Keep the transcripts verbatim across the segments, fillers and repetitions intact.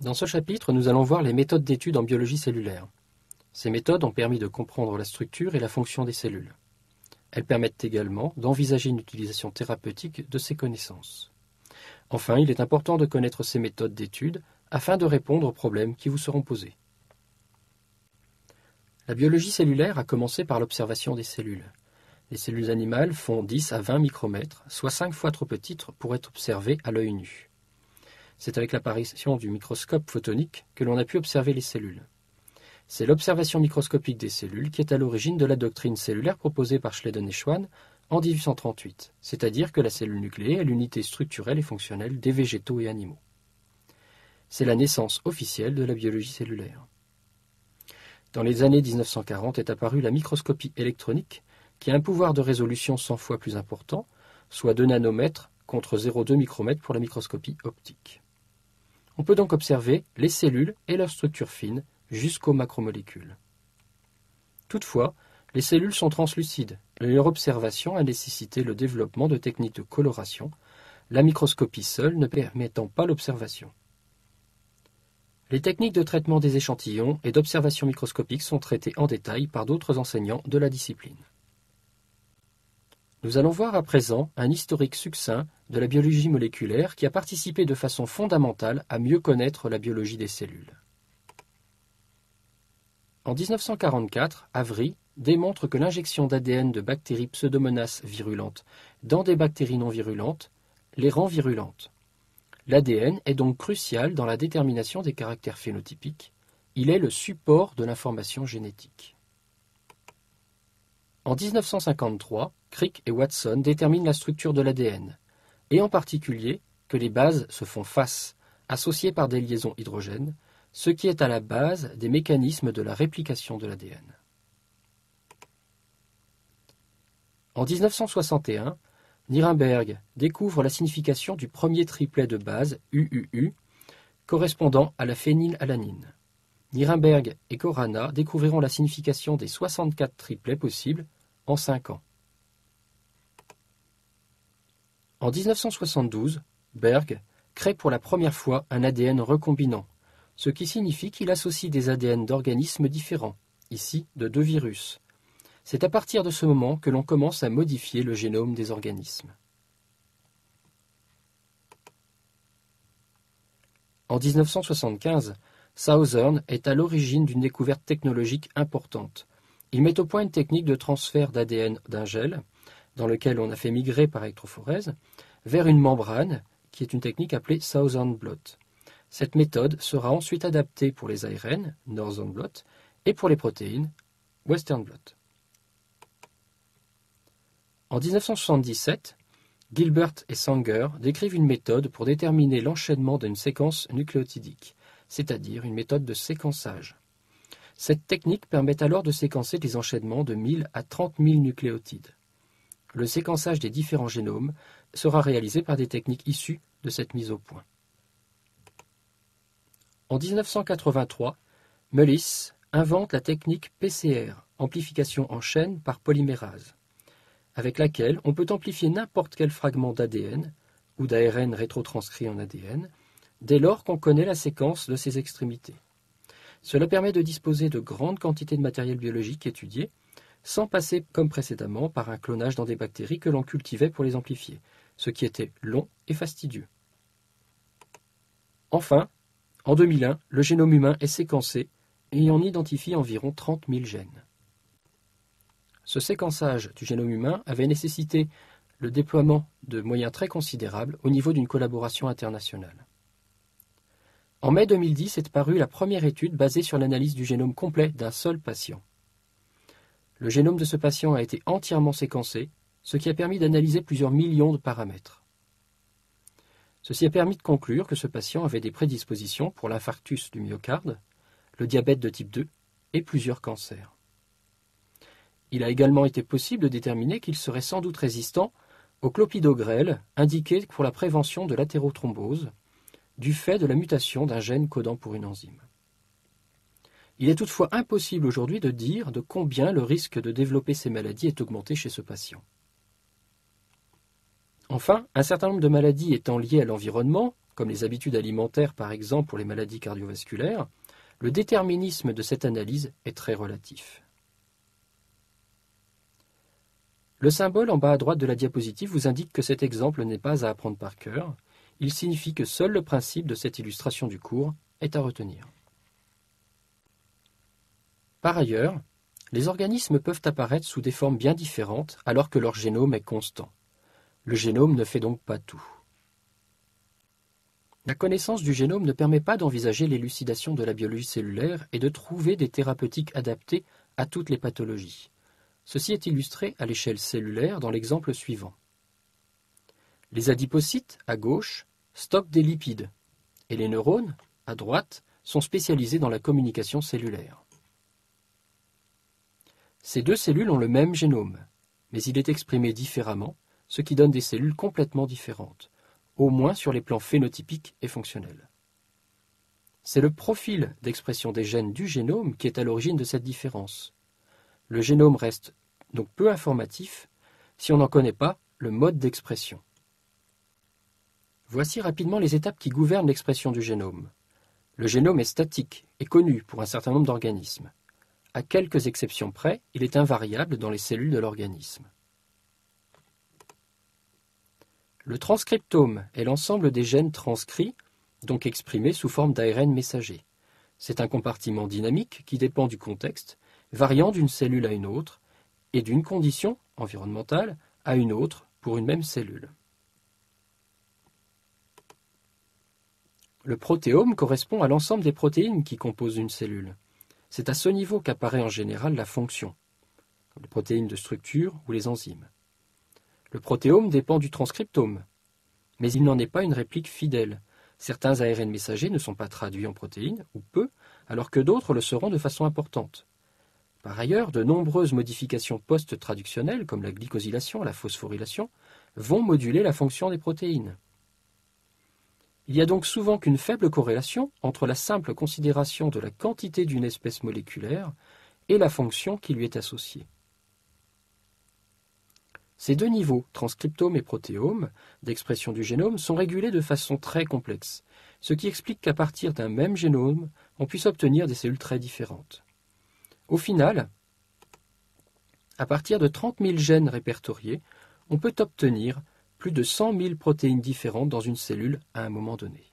Dans ce chapitre, nous allons voir les méthodes d'études en biologie cellulaire. Ces méthodes ont permis de comprendre la structure et la fonction des cellules. Elles permettent également d'envisager une utilisation thérapeutique de ces connaissances. Enfin, il est important de connaître ces méthodes d'études afin de répondre aux problèmes qui vous seront posés. La biologie cellulaire a commencé par l'observation des cellules. Les cellules animales font dix à vingt micromètres, soit cinq fois trop petites pour être observées à l'œil nu. C'est avec l'apparition du microscope photonique que l'on a pu observer les cellules. C'est l'observation microscopique des cellules qui est à l'origine de la doctrine cellulaire proposée par Schleiden et Schwann en mille huit cent trente-huit, c'est-à-dire que la cellule nucléée est l'unité structurelle et fonctionnelle des végétaux et animaux. C'est la naissance officielle de la biologie cellulaire. Dans les années mille neuf cent quarante est apparue la microscopie électronique qui a un pouvoir de résolution cent fois plus important, soit deux nanomètres contre zéro virgule deux micromètres pour la microscopie optique. On peut donc observer les cellules et leurs structures fines jusqu'aux macromolécules. Toutefois, les cellules sont translucides et leur observation a nécessité le développement de techniques de coloration, la microscopie seule ne permettant pas l'observation. Les techniques de traitement des échantillons et d'observation microscopique sont traitées en détail par d'autres enseignants de la discipline. Nous allons voir à présent un historique succinct de la biologie moléculaire qui a participé de façon fondamentale à mieux connaître la biologie des cellules. En mille neuf cent quarante-quatre, Avery démontre que l'injection d'A D N de bactéries Pseudomonas virulentes dans des bactéries non virulentes les rend virulentes. L'A D N est donc crucial dans la détermination des caractères phénotypiques. Il est le support de l'information génétique. En mille neuf cent cinquante-trois, Crick et Watson déterminent la structure de l'A D N, et en particulier que les bases se font face, associées par des liaisons hydrogènes, ce qui est à la base des mécanismes de la réplication de l'A D N. En mille neuf cent soixante et un, Nirenberg découvre la signification du premier triplet de base U U U, correspondant à la phénylalanine. Nirenberg et Khorana découvriront la signification des soixante-quatre triplets possibles en cinq ans. En mille neuf cent soixante-douze, Berg crée pour la première fois un A D N recombinant, ce qui signifie qu'il associe des A D N d'organismes différents, ici de deux virus. C'est à partir de ce moment que l'on commence à modifier le génome des organismes. En mille neuf cent soixante-quinze, Southern est à l'origine d'une découverte technologique importante. Il met au point une technique de transfert d'A D N d'un gel, dans lequel on a fait migrer par électrophorèse, vers une membrane, qui est une technique appelée Southern blot. Cette méthode sera ensuite adaptée pour les A R N, Northern blot, et pour les protéines, Western blot. En mille neuf cent soixante-dix-sept, Gilbert et Sanger décrivent une méthode pour déterminer l'enchaînement d'une séquence nucléotidique, c'est-à-dire une méthode de séquençage. Cette technique permet alors de séquencer des enchaînements de mille à trente mille nucléotides. Le séquençage des différents génomes sera réalisé par des techniques issues de cette mise au point. En mille neuf cent quatre-vingt-trois, Mullis invente la technique P C R, amplification en chaîne par polymérase, avec laquelle on peut amplifier n'importe quel fragment d'A D N ou d'A R N rétrotranscrit en A D N, dès lors qu'on connaît la séquence de ses extrémités. Cela permet de disposer de grandes quantités de matériel biologique étudié, sans passer comme précédemment par un clonage dans des bactéries que l'on cultivait pour les amplifier, ce qui était long et fastidieux. Enfin, en deux mille un, le génome humain est séquencé et on identifie environ trente mille gènes. Ce séquençage du génome humain avait nécessité le déploiement de moyens très considérables au niveau d'une collaboration internationale. En mai deux mille dix est parue la première étude basée sur l'analyse du génome complet d'un seul patient. Le génome de ce patient a été entièrement séquencé, ce qui a permis d'analyser plusieurs millions de paramètres. Ceci a permis de conclure que ce patient avait des prédispositions pour l'infarctus du myocarde, le diabète de type deux et plusieurs cancers. Il a également été possible de déterminer qu'il serait sans doute résistant au clopidogrel, indiqué pour la prévention de l'athérothrombose, du fait de la mutation d'un gène codant pour une enzyme. Il est toutefois impossible aujourd'hui de dire de combien le risque de développer ces maladies est augmenté chez ce patient. Enfin, un certain nombre de maladies étant liées à l'environnement, comme les habitudes alimentaires par exemple pour les maladies cardiovasculaires, le déterminisme de cette analyse est très relatif. Le symbole en bas à droite de la diapositive vous indique que cet exemple n'est pas à apprendre par cœur. Il signifie que seul le principe de cette illustration du cours est à retenir. Par ailleurs, les organismes peuvent apparaître sous des formes bien différentes alors que leur génome est constant. Le génome ne fait donc pas tout. La connaissance du génome ne permet pas d'envisager l'élucidation de la biologie cellulaire et de trouver des thérapeutiques adaptées à toutes les pathologies. Ceci est illustré à l'échelle cellulaire dans l'exemple suivant. Les adipocytes, à gauche, stockent des lipides, et les neurones, à droite, sont spécialisés dans la communication cellulaire. Ces deux cellules ont le même génome, mais il est exprimé différemment, ce qui donne des cellules complètement différentes, au moins sur les plans phénotypiques et fonctionnels. C'est le profil d'expression des gènes du génome qui est à l'origine de cette différence. Le génome reste donc peu informatif si on n'en connaît pas le mode d'expression. Voici rapidement les étapes qui gouvernent l'expression du génome. Le génome est statique et connu pour un certain nombre d'organismes. À quelques exceptions près, il est invariable dans les cellules de l'organisme. Le transcriptome est l'ensemble des gènes transcrits, donc exprimés sous forme d'A R N messager. C'est un compartiment dynamique qui dépend du contexte, variant d'une cellule à une autre, et d'une condition environnementale à une autre pour une même cellule. Le protéome correspond à l'ensemble des protéines qui composent une cellule. C'est à ce niveau qu'apparaît en général la fonction, comme les protéines de structure ou les enzymes. Le protéome dépend du transcriptome, mais il n'en est pas une réplique fidèle. Certains A R N messagers ne sont pas traduits en protéines, ou peu, alors que d'autres le seront de façon importante. Par ailleurs, de nombreuses modifications post-traductionnelles, comme la glycosylation, la phosphorylation, vont moduler la fonction des protéines. Il n'y a donc souvent qu'une faible corrélation entre la simple considération de la quantité d'une espèce moléculaire et la fonction qui lui est associée. Ces deux niveaux, transcriptome et protéome, d'expression du génome, sont régulés de façon très complexe, ce qui explique qu'à partir d'un même génome, on puisse obtenir des cellules très différentes. Au final, à partir de trente mille gènes répertoriés, on peut obtenir plus de cent mille protéines différentes dans une cellule à un moment donné.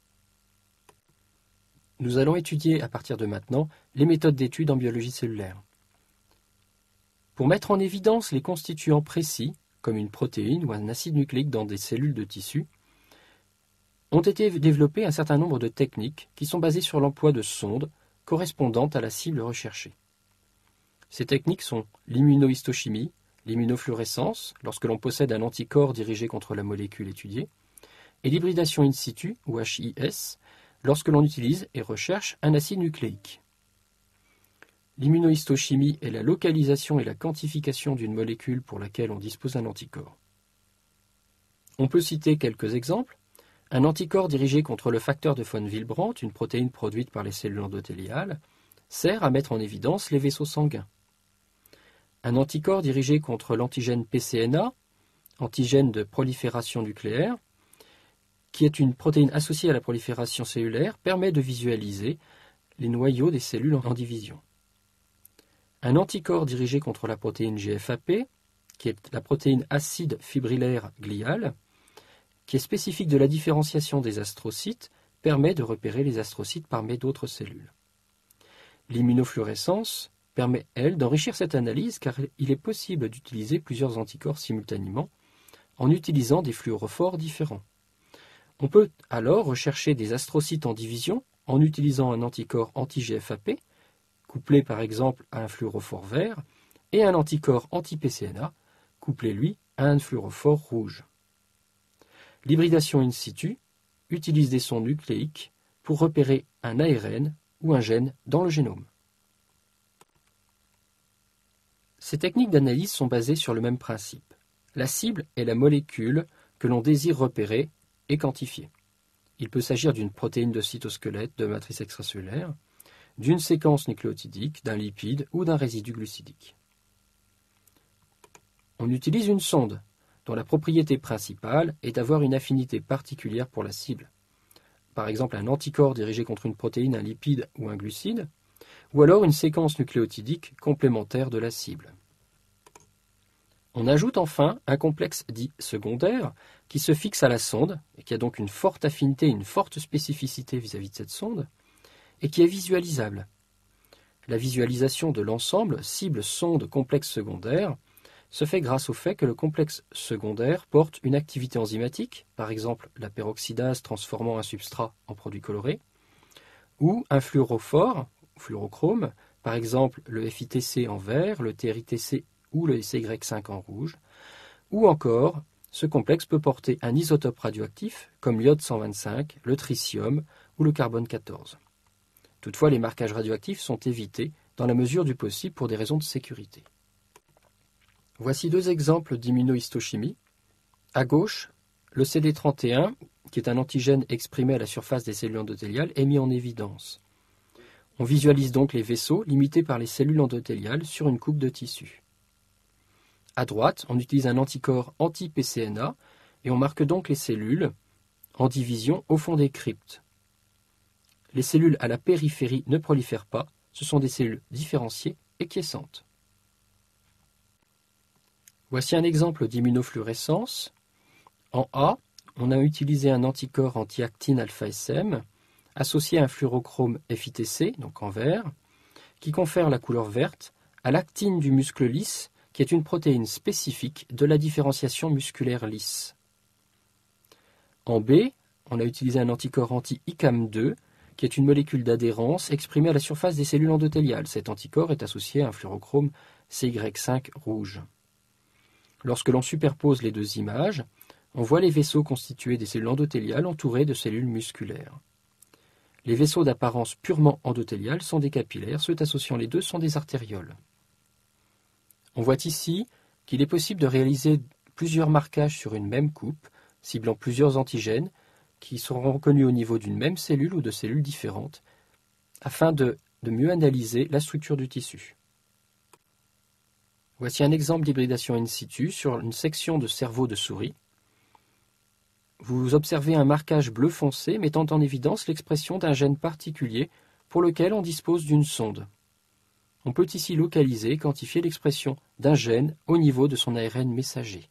Nous allons étudier à partir de maintenant les méthodes d'étude en biologie cellulaire. Pour mettre en évidence les constituants précis, comme une protéine ou un acide nucléique dans des cellules de tissu, ont été développées un certain nombre de techniques qui sont basées sur l'emploi de sondes correspondant à la cible recherchée. Ces techniques sont l'immunohistochimie, l'immunofluorescence, lorsque l'on possède un anticorps dirigé contre la molécule étudiée, et l'hybridation in situ, ou H I S, lorsque l'on utilise et recherche un acide nucléique. L'immunohistochimie est la localisation et la quantification d'une molécule pour laquelle on dispose d'un anticorps. On peut citer quelques exemples. Un anticorps dirigé contre le facteur de von Willebrand, une protéine produite par les cellules endothéliales, sert à mettre en évidence les vaisseaux sanguins. Un anticorps dirigé contre l'antigène P C N A, antigène de prolifération nucléaire, qui est une protéine associée à la prolifération cellulaire, permet de visualiser les noyaux des cellules en division. Un anticorps dirigé contre la protéine G F A P, qui est la protéine acide fibrillaire gliale, qui est spécifique de la différenciation des astrocytes, permet de repérer les astrocytes parmi d'autres cellules. L'immunofluorescence permet, elle, d'enrichir cette analyse car il est possible d'utiliser plusieurs anticorps simultanément en utilisant des fluorophores différents. On peut alors rechercher des astrocytes en division en utilisant un anticorps anti-G F A P, couplé par exemple à un fluorophore vert, et un anticorps anti-P C N A, couplé lui à un fluorophore rouge. L'hybridation in situ utilise des sondes nucléiques pour repérer un A R N ou un gène dans le génome. Ces techniques d'analyse sont basées sur le même principe. La cible est la molécule que l'on désire repérer et quantifier. Il peut s'agir d'une protéine de cytosquelette de matrice extracellulaire, d'une séquence nucléotidique, d'un lipide ou d'un résidu glucidique. On utilise une sonde dont la propriété principale est d'avoir une affinité particulière pour la cible. par exemple un anticorps dirigé contre une protéine, un lipide ou un glucide, ou alors une séquence nucléotidique complémentaire de la cible. On ajoute enfin un complexe dit secondaire qui se fixe à la sonde et qui a donc une forte affinité, une forte spécificité vis-à-vis de cette sonde et qui est visualisable. La visualisation de l'ensemble cible-sonde-complexe secondaire se fait grâce au fait que le complexe secondaire porte une activité enzymatique, par exemple la peroxydase transformant un substrat en produit coloré, ou un fluorophore, fluorochrome, par exemple le F I T C en vert, le T R I T C ou le C Y cinq en rouge, ou encore ce complexe peut porter un isotope radioactif comme l'iode cent vingt-cinq, le tritium ou le carbone quatorze. Toutefois, les marquages radioactifs sont évités dans la mesure du possible pour des raisons de sécurité. Voici deux exemples d'immunohistochimie. À gauche, le C D trente et un, qui est un antigène exprimé à la surface des cellules endothéliales, est mis en évidence. On visualise donc les vaisseaux limités par les cellules endothéliales sur une coupe de tissu. À droite, on utilise un anticorps anti-P C N A et on marque donc les cellules en division au fond des cryptes. Les cellules à la périphérie ne prolifèrent pas, ce sont des cellules différenciées et quiescentes. Voici un exemple d'immunofluorescence. En A, on a utilisé un anticorps anti-actine alpha-S M associé à un fluorochrome F I T C, donc en vert, qui confère la couleur verte à l'actine du muscle lisse, qui est une protéine spécifique de la différenciation musculaire lisse. En B, on a utilisé un anticorps anti-I C A M deux, qui est une molécule d'adhérence exprimée à la surface des cellules endothéliales. Cet anticorps est associé à un fluorochrome C Y cinq rouge. Lorsque l'on superpose les deux images, on voit les vaisseaux constitués des cellules endothéliales entourés de cellules musculaires. Les vaisseaux d'apparence purement endothéliale sont des capillaires, ceux associant les deux sont des artérioles. On voit ici qu'il est possible de réaliser plusieurs marquages sur une même coupe, ciblant plusieurs antigènes, qui seront reconnus au niveau d'une même cellule ou de cellules différentes, afin de, de mieux analyser la structure du tissu. Voici un exemple d'hybridation in situ sur une section de cerveau de souris. Vous observez un marquage bleu foncé mettant en évidence l'expression d'un gène particulier pour lequel on dispose d'une sonde. On peut ici localiser et quantifier l'expression d'un gène au niveau de son A R N messager.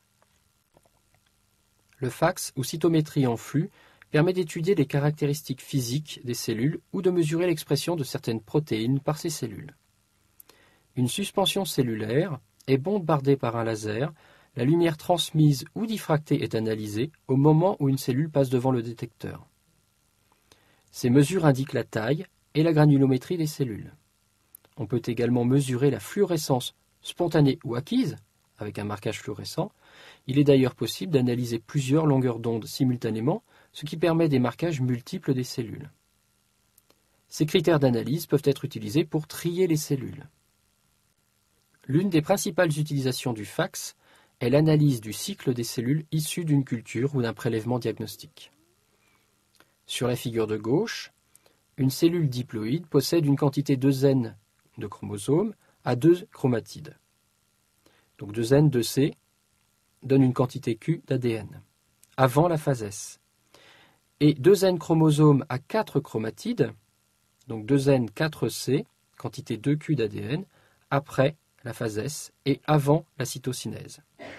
Le fax ou cytométrie en flux permet d'étudier les caractéristiques physiques des cellules ou de mesurer l'expression de certaines protéines par ces cellules. Une suspension cellulaire est bombardée par un laser, la lumière transmise ou diffractée est analysée au moment où une cellule passe devant le détecteur. Ces mesures indiquent la taille et la granulométrie des cellules. On peut également mesurer la fluorescence spontanée ou acquise, avec un marquage fluorescent. Il est d'ailleurs possible d'analyser plusieurs longueurs d'onde simultanément, ce qui permet des marquages multiples des cellules. Ces critères d'analyse peuvent être utilisés pour trier les cellules. L'une des principales utilisations du fax est l'analyse du cycle des cellules issues d'une culture ou d'un prélèvement diagnostique. Sur la figure de gauche, une cellule diploïde possède une quantité deux N de chromosomes à deux chromatides. Donc deux N, deux C donne une quantité Q d'A D N, avant la phase S. Et deux N chromosomes à quatre chromatides, donc deux N, quatre C, quantité deux Q d'A D N, après la phase S et avant la cytokinèse.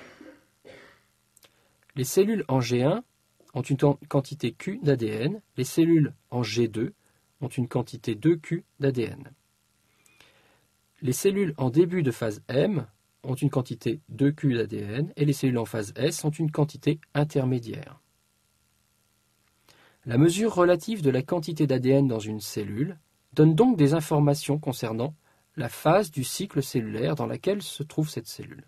Les cellules en G un ont une quantité Q d'A D N, les cellules en G deux ont une quantité deux Q d'A D N. Les cellules en début de phase M ont une quantité deux Q d'A D N et les cellules en phase S ont une quantité intermédiaire. La mesure relative de la quantité d'A D N dans une cellule donne donc des informations concernant la phase du cycle cellulaire dans laquelle se trouve cette cellule.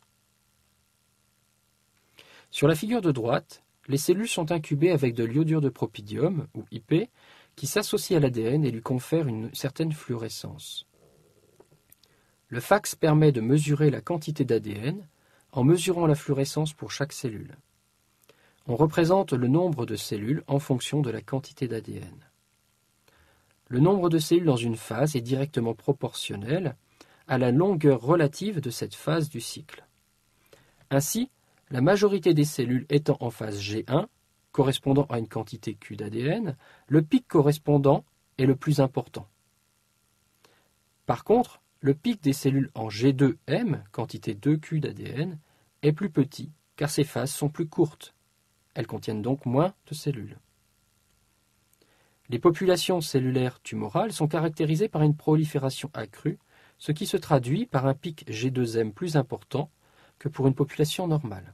Sur la figure de droite, les cellules sont incubées avec de l'iodure de propidium, ou I P, qui s'associe à l'A D N et lui confère une certaine fluorescence. Le fax permet de mesurer la quantité d'A D N en mesurant la fluorescence pour chaque cellule. On représente le nombre de cellules en fonction de la quantité d'A D N. Le nombre de cellules dans une phase est directement proportionnel à la longueur relative de cette phase du cycle. Ainsi, la majorité des cellules étant en phase G un, correspondant à une quantité Q d'A D N, le pic correspondant est le plus important. Par contre, le pic des cellules en G deux M, quantité deux Q d'A D N, est plus petit car ces phases sont plus courtes. Elles contiennent donc moins de cellules. Les populations cellulaires tumorales sont caractérisées par une prolifération accrue, ce qui se traduit par un pic G deux M plus important que pour une population normale.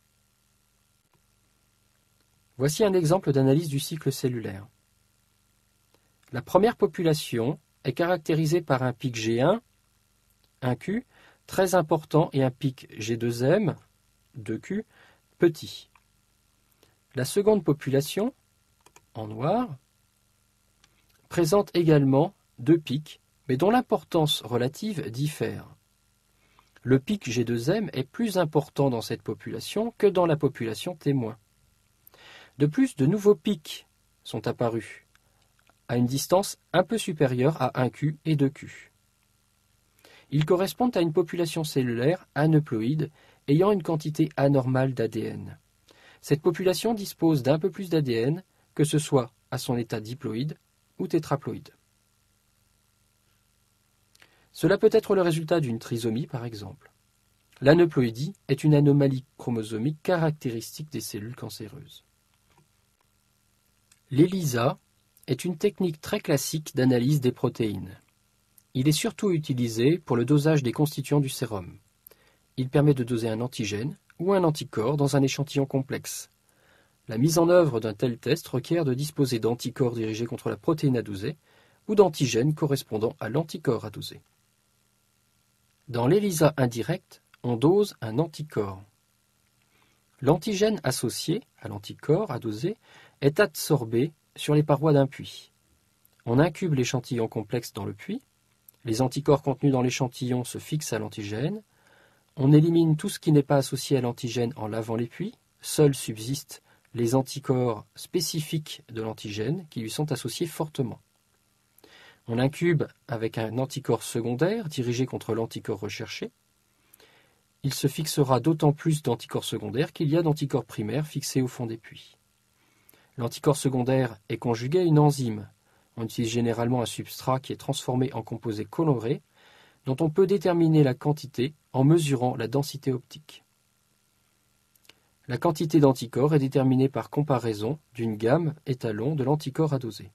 Voici un exemple d'analyse du cycle cellulaire. La première population est caractérisée par un pic G un, un Q, très important et un pic G deux M, deux Q, petit. La seconde population, en noir, présente également deux pics, mais dont l'importance relative diffère. Le pic G deux M est plus important dans cette population que dans la population témoin. De plus, de nouveaux pics sont apparus, à une distance un peu supérieure à un Q et deux Q. Ils correspondent à une population cellulaire aneuploïde ayant une quantité anormale d'A D N. Cette population dispose d'un peu plus d'A D N, que ce soit à son état diploïde ou tétraploïde. Cela peut être le résultat d'une trisomie, par exemple. L'aneuploïdie est une anomalie chromosomique caractéristique des cellules cancéreuses. L'ELISA est une technique très classique d'analyse des protéines. Il est surtout utilisé pour le dosage des constituants du sérum. Il permet de doser un antigène ou un anticorps dans un échantillon complexe. La mise en œuvre d'un tel test requiert de disposer d'anticorps dirigés contre la protéine à doser ou d'antigènes correspondant à l'anticorps à doser. Dans l'ELISA indirecte, on dose un anticorps. L'antigène associé à l'anticorps à doser est absorbé sur les parois d'un puits. On incube l'échantillon complexe dans le puits, les anticorps contenus dans l'échantillon se fixent à l'antigène, on élimine tout ce qui n'est pas associé à l'antigène en lavant les puits, seuls subsistent les anticorps spécifiques de l'antigène qui lui sont associés fortement. On incube avec un anticorps secondaire dirigé contre l'anticorps recherché. Il se fixera d'autant plus d'anticorps secondaires qu'il y a d'anticorps primaires fixés au fond des puits. L'anticorps secondaire est conjugué à une enzyme. On utilise généralement un substrat qui est transformé en composé coloré, dont on peut déterminer la quantité en mesurant la densité optique. La quantité d'anticorps est déterminée par comparaison d'une gamme étalon de l'anticorps à doser.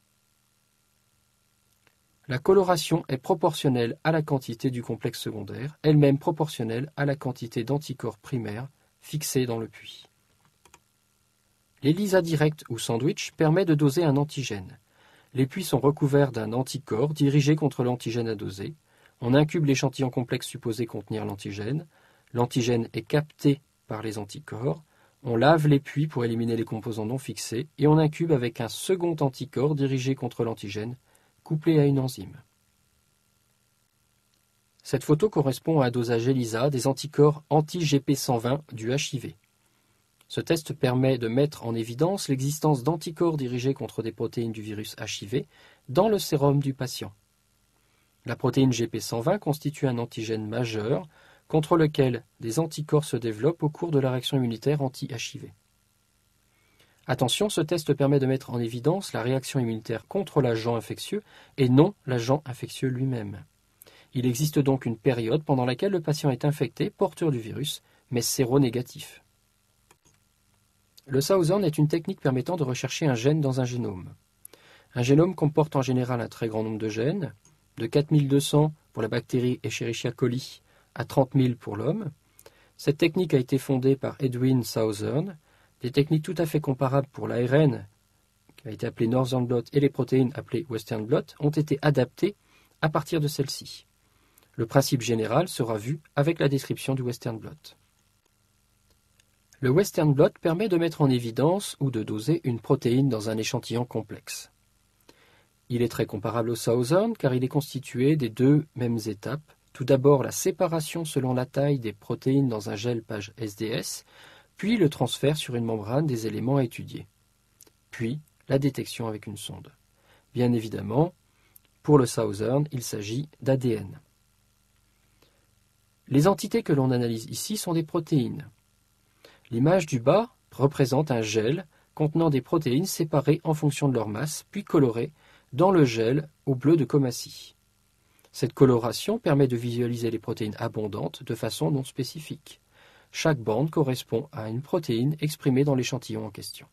La coloration est proportionnelle à la quantité du complexe secondaire, elle-même proportionnelle à la quantité d'anticorps primaires fixés dans le puits. L'ELISA directe ou sandwich permet de doser un antigène. Les puits sont recouverts d'un anticorps dirigé contre l'antigène à doser. On incube l'échantillon complexe supposé contenir l'antigène. L'antigène est capté par les anticorps. On lave les puits pour éliminer les composants non fixés et on incube avec un second anticorps dirigé contre l'antigène, couplé à une enzyme. Cette photo correspond à un dosage ELISA des anticorps anti-G P cent vingt du H I V. Ce test permet de mettre en évidence l'existence d'anticorps dirigés contre des protéines du virus H I V dans le sérum du patient. La protéine G P cent vingt constitue un antigène majeur contre lequel des anticorps se développent au cours de la réaction immunitaire anti-H I V. Attention, ce test permet de mettre en évidence la réaction immunitaire contre l'agent infectieux et non l'agent infectieux lui-même. Il existe donc une période pendant laquelle le patient est infecté, porteur du virus, mais séronégatif. Le Southern est une technique permettant de rechercher un gène dans un génome. Un génome comporte en général un très grand nombre de gènes, de quatre mille deux cents pour la bactérie Escherichia coli à trente mille pour l'homme. Cette technique a été fondée par Edwin Southern. Des techniques tout à fait comparables pour l'A R N, qui a été appelé Northern Blot, et les protéines appelées Western Blot, ont été adaptées à partir de celle-ci. Le principe général sera vu avec la description du Western Blot. Le Western Blot permet de mettre en évidence ou de doser une protéine dans un échantillon complexe. Il est très comparable au Southern car il est constitué des deux mêmes étapes. Tout d'abord la séparation selon la taille des protéines dans un gel page S D S, puis le transfert sur une membrane des éléments à étudier, puis la détection avec une sonde. Bien évidemment, pour le Southern, il s'agit d'A D N. Les entités que l'on analyse ici sont des protéines. L'image du bas représente un gel contenant des protéines séparées en fonction de leur masse, puis colorées dans le gel au bleu de Comassi. Cette coloration permet de visualiser les protéines abondantes de façon non spécifique. Chaque bande correspond à une protéine exprimée dans l'échantillon en question.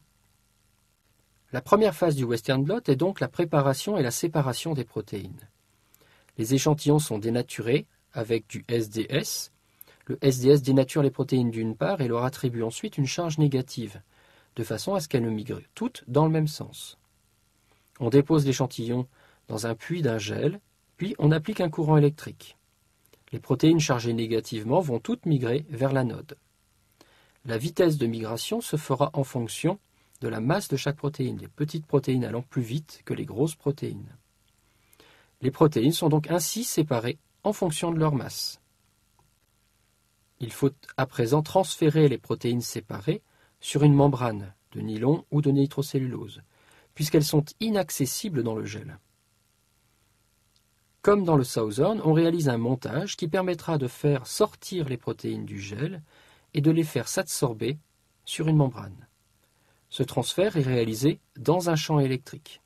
La première phase du Western blot est donc la préparation et la séparation des protéines. Les échantillons sont dénaturés avec du S D S. Le S D S dénature les protéines d'une part et leur attribue ensuite une charge négative, de façon à ce qu'elles migrent toutes dans le même sens. On dépose l'échantillon dans un puits d'un gel, puis on applique un courant électrique. Les protéines chargées négativement vont toutes migrer vers l'anode. La vitesse de migration se fera en fonction de la masse de chaque protéine, les petites protéines allant plus vite que les grosses protéines. Les protéines sont donc ainsi séparées en fonction de leur masse. Il faut à présent transférer les protéines séparées sur une membrane de nylon ou de nitrocellulose, puisqu'elles sont inaccessibles dans le gel. Comme dans le Southern, on réalise un montage qui permettra de faire sortir les protéines du gel et de les faire s'absorber sur une membrane. Ce transfert est réalisé dans un champ électrique.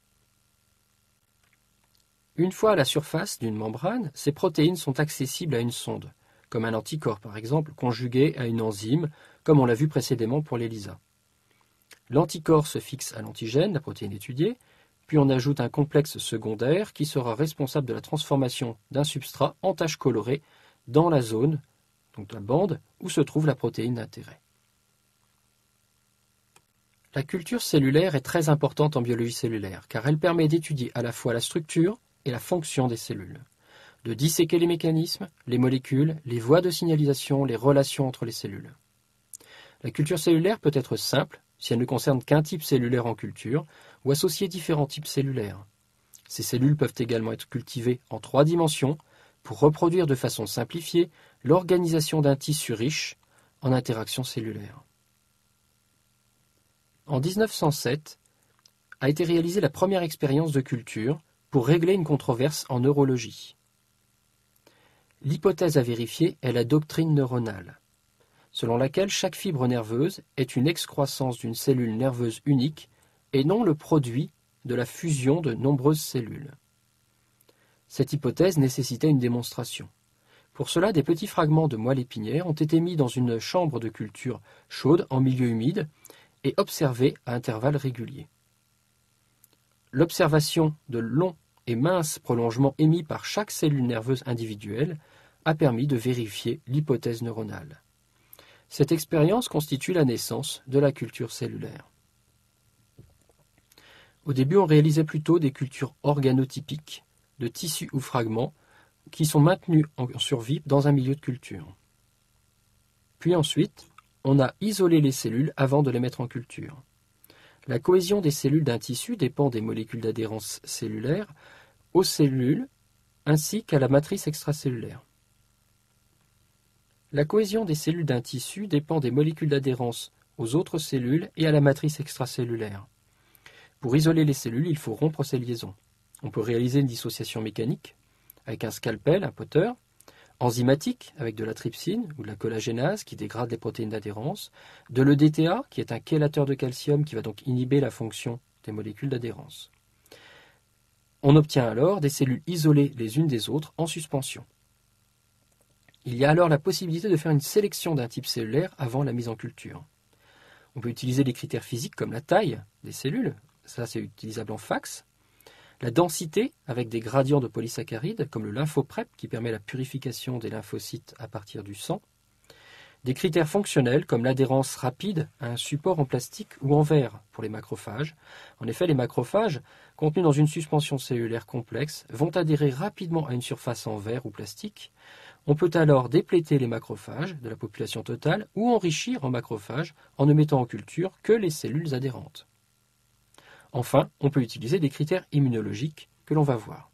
Une fois à la surface d'une membrane, ces protéines sont accessibles à une sonde, comme un anticorps par exemple, conjugué à une enzyme, comme on l'a vu précédemment pour l'ELISA. L'anticorps se fixe à l'antigène, la protéine étudiée, puis on ajoute un complexe secondaire qui sera responsable de la transformation d'un substrat en taches colorées dans la zone, donc la bande, où se trouve la protéine d'intérêt. La culture cellulaire est très importante en biologie cellulaire, car elle permet d'étudier à la fois la structure et la fonction des cellules, de disséquer les mécanismes, les molécules, les voies de signalisation, les relations entre les cellules. La culture cellulaire peut être simple, si elle ne concerne qu'un type cellulaire en culture, ou associer différents types cellulaires. Ces cellules peuvent également être cultivées en trois dimensions pour reproduire de façon simplifiée l'organisation d'un tissu riche en interactions cellulaires. En mille neuf cent sept, a été réalisée la première expérience de culture pour régler une controverse en neurologie. L'hypothèse à vérifier est la doctrine neuronale, selon laquelle chaque fibre nerveuse est une excroissance d'une cellule nerveuse unique et non le produit de la fusion de nombreuses cellules. Cette hypothèse nécessitait une démonstration. Pour cela, des petits fragments de moelle épinière ont été mis dans une chambre de culture chaude en milieu humide et observés à intervalles réguliers. L'observation de longs et minces prolongements émis par chaque cellule nerveuse individuelle a permis de vérifier l'hypothèse neuronale. Cette expérience constitue la naissance de la culture cellulaire. Au début, on réalisait plutôt des cultures organotypiques, de tissus ou fragments, qui sont maintenus en survie dans un milieu de culture. Puis ensuite, on a isolé les cellules avant de les mettre en culture. La cohésion des cellules d'un tissu dépend des molécules d'adhérence cellulaire aux cellules ainsi qu'à la matrice extracellulaire. La cohésion des cellules d'un tissu dépend des molécules d'adhérence aux autres cellules et à la matrice extracellulaire. Pour isoler les cellules, il faut rompre ces liaisons. On peut réaliser une dissociation mécanique avec un scalpel, un potteur, enzymatique avec de la trypsine ou de la collagénase qui dégrade les protéines d'adhérence, de l'E D T A qui est un chélateur de calcium qui va donc inhiber la fonction des molécules d'adhérence. On obtient alors des cellules isolées les unes des autres en suspension. Il y a alors la possibilité de faire une sélection d'un type cellulaire avant la mise en culture. On peut utiliser des critères physiques comme la taille des cellules, ça c'est utilisable en fax, la densité avec des gradients de polysaccharides comme le lymphoprep qui permet la purification des lymphocytes à partir du sang, des critères fonctionnels comme l'adhérence rapide à un support en plastique ou en verre pour les macrophages. En effet, les macrophages contenus dans une suspension cellulaire complexe vont adhérer rapidement à une surface en verre ou plastique. On peut alors dépléter les macrophages de la population totale ou enrichir en macrophages en ne mettant en culture que les cellules adhérentes. Enfin, on peut utiliser des critères immunologiques que l'on va voir.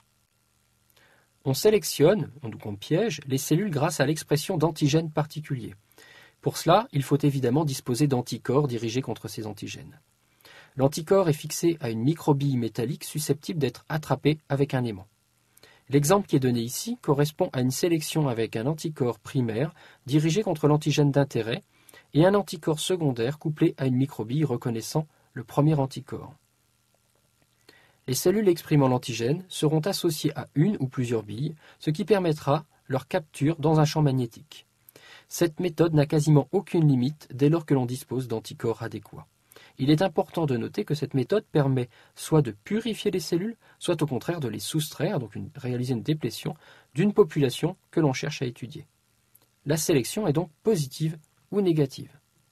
On sélectionne, donc on piège, les cellules grâce à l'expression d'antigènes particuliers. Pour cela, il faut évidemment disposer d'anticorps dirigés contre ces antigènes. L'anticorps est fixé à une microbille métallique susceptible d'être attrapée avec un aimant. L'exemple qui est donné ici correspond à une sélection avec un anticorps primaire dirigé contre l'antigène d'intérêt et un anticorps secondaire couplé à une microbille reconnaissant le premier anticorps. Les cellules exprimant l'antigène seront associées à une ou plusieurs billes, ce qui permettra leur capture dans un champ magnétique. Cette méthode n'a quasiment aucune limite dès lors que l'on dispose d'anticorps adéquats. Il est important de noter que cette méthode permet soit de purifier les cellules, soit au contraire de les soustraire, donc une, réaliser une déplétion, d'une population que l'on cherche à étudier. La sélection est donc positive ou négative.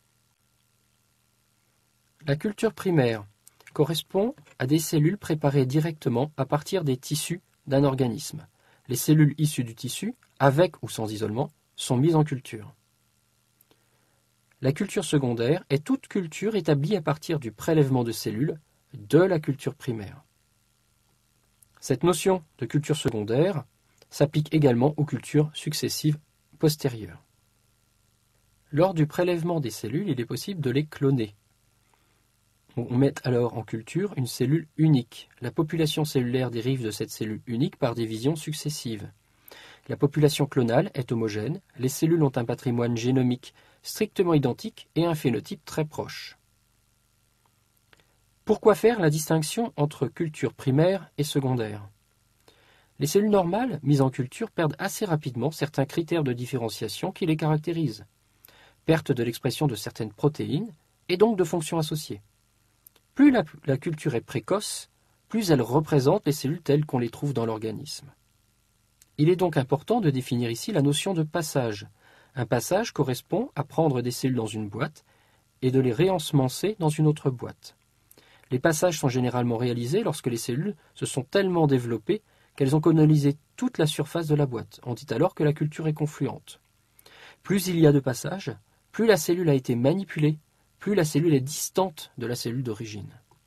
La culture primaire correspond à des cellules préparées directement à partir des tissus d'un organisme. Les cellules issues du tissu, avec ou sans isolement, sont mises en culture. La culture secondaire est toute culture établie à partir du prélèvement de cellules de la culture primaire. Cette notion de culture secondaire s'applique également aux cultures successives postérieures. Lors du prélèvement des cellules, il est possible de les cloner. On met alors en culture une cellule unique. La population cellulaire dérive de cette cellule unique par division successive. La population clonale est homogène, les cellules ont un patrimoine génomique strictement identique et un phénotype très proche. Pourquoi faire la distinction entre culture primaire et secondaire? Les cellules normales, mises en culture, perdent assez rapidement certains critères de différenciation qui les caractérisent. Perte de l'expression de certaines protéines et donc de fonctions associées. Plus la, la culture est précoce, plus elle représente les cellules telles qu'on les trouve dans l'organisme. Il est donc important de définir ici la notion de passage. Un passage correspond à prendre des cellules dans une boîte et de les réensemencer dans une autre boîte. Les passages sont généralement réalisés lorsque les cellules se sont tellement développées qu'elles ont colonisé toute la surface de la boîte. On dit alors que la culture est confluente. Plus il y a de passages, plus la cellule a été manipulée, plus la cellule est distante de la cellule d'origine.